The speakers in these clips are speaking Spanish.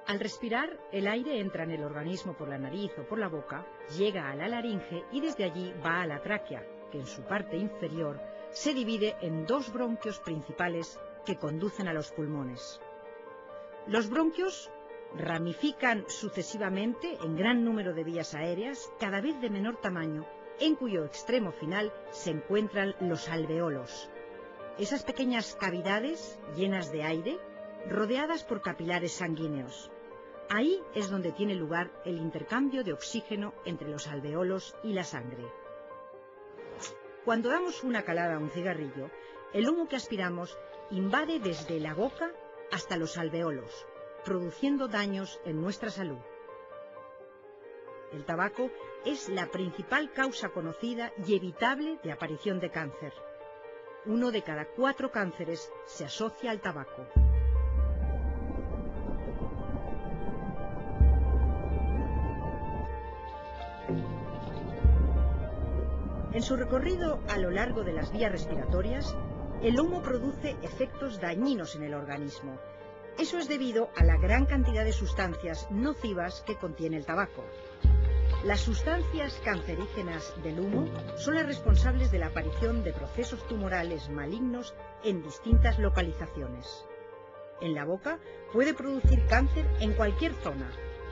Al respirar, el aire entra en el organismo por la nariz o por la boca, llega a la laringe y desde allí va a la tráquea, que en su parte inferior se divide en dos bronquios principales que conducen a los pulmones. Los bronquios ramifican sucesivamente en gran número de vías aéreas, cada vez de menor tamaño, en cuyo extremo final se encuentran los alveolos. Esas pequeñas cavidades llenas de aire, rodeadas por capilares sanguíneos. Ahí es donde tiene lugar el intercambio de oxígeno entre los alveolos y la sangre. Cuando damos una calada a un cigarrillo, el humo que aspiramos invade desde la boca hasta los alveolos, produciendo daños en nuestra salud. El tabaco es la principal causa conocida y evitable de aparición de cáncer. 1 de cada 4 cánceres se asocia al tabaco. En su recorrido a lo largo de las vías respiratorias, el humo produce efectos dañinos en el organismo. Eso es debido a la gran cantidad de sustancias nocivas que contiene el tabaco. Las sustancias cancerígenas del humo son las responsables de la aparición de procesos tumorales malignos en distintas localizaciones. En la boca puede producir cáncer en cualquier zona.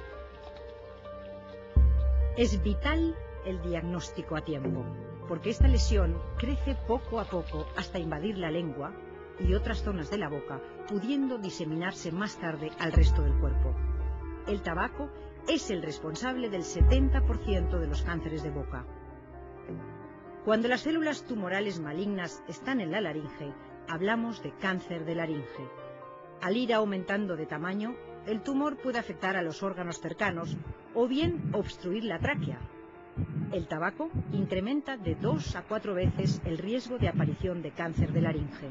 Es vital el diagnóstico a tiempo, porque esta lesión crece poco a poco hasta invadir la lengua y otras zonas de la boca, pudiendo diseminarse más tarde al resto del cuerpo. El tabaco es el responsable del 70% de los cánceres de boca. Cuando las células tumorales malignas están en la laringe, hablamos de cáncer de laringe. Al ir aumentando de tamaño, el tumor puede afectar a los órganos cercanos o bien obstruir la tráquea. El tabaco incrementa de 2 a 4 veces el riesgo de aparición de cáncer de laringe.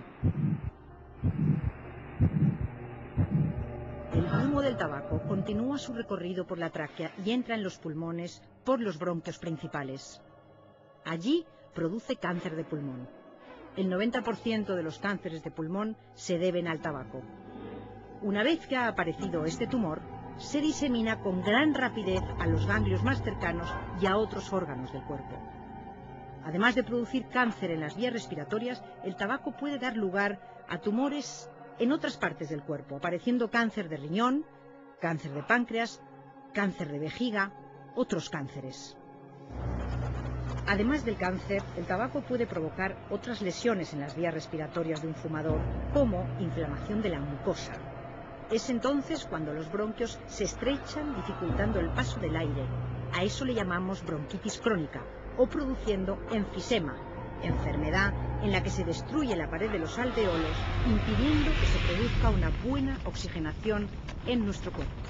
El humo del tabaco continúa su recorrido por la tráquea y entra en los pulmones por los bronquios principales. Allí produce cáncer de pulmón. El 90% de los cánceres de pulmón se deben al tabaco. Una vez que ha aparecido este tumor, se disemina con gran rapidez a los ganglios más cercanos y a otros órganos del cuerpo. Además de producir cáncer en las vías respiratorias, el tabaco puede dar lugar a tumores en otras partes del cuerpo, apareciendo cáncer de riñón, cáncer de páncreas, cáncer de vejiga, otros cánceres. Además del cáncer, el tabaco puede provocar otras lesiones en las vías respiratorias de un fumador, como inflamación de la mucosa. Es entonces cuando los bronquios se estrechan, dificultando el paso del aire. A eso le llamamos bronquitis crónica, o produciendo enfisema, enfermedad en la que se destruye la pared de los alveolos, impidiendo que se produzca una buena oxigenación en nuestro cuerpo.